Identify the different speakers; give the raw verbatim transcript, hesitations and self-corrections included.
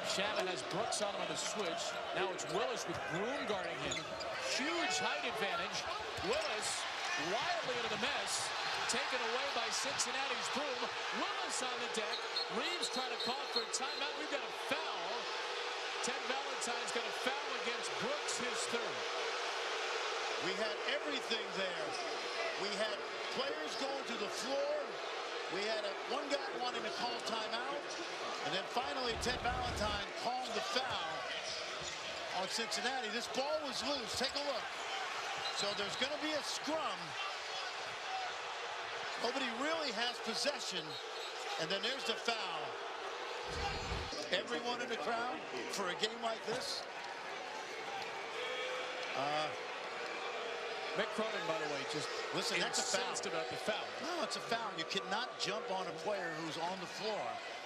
Speaker 1: Chapman has Brooks on him on the switch. Now it's Willis with Groom guarding him. Huge height advantage. Willis wildly into the mess. Taken away by Cincinnati's Broom. Willis on the deck. Reeves trying to call for a timeout. We've got a foul. Ted Valentine's got a foul against Brooks, his third.
Speaker 2: We had everything there. We had players going to the floor. We had a, one guy wanting to call timeout. And then finally, Ted Valentine called the foul on Cincinnati. This ball was loose. Take a look. So there's going to be a scrum. Nobody really has possession. And then there's the foul. Everyone in the crowd for a game like this. Uh,
Speaker 1: Mick Cronin, by the way, just
Speaker 2: listen, that's a foul.
Speaker 1: About the foul.
Speaker 2: No, it's a foul. You cannot jump on a player who's on the floor.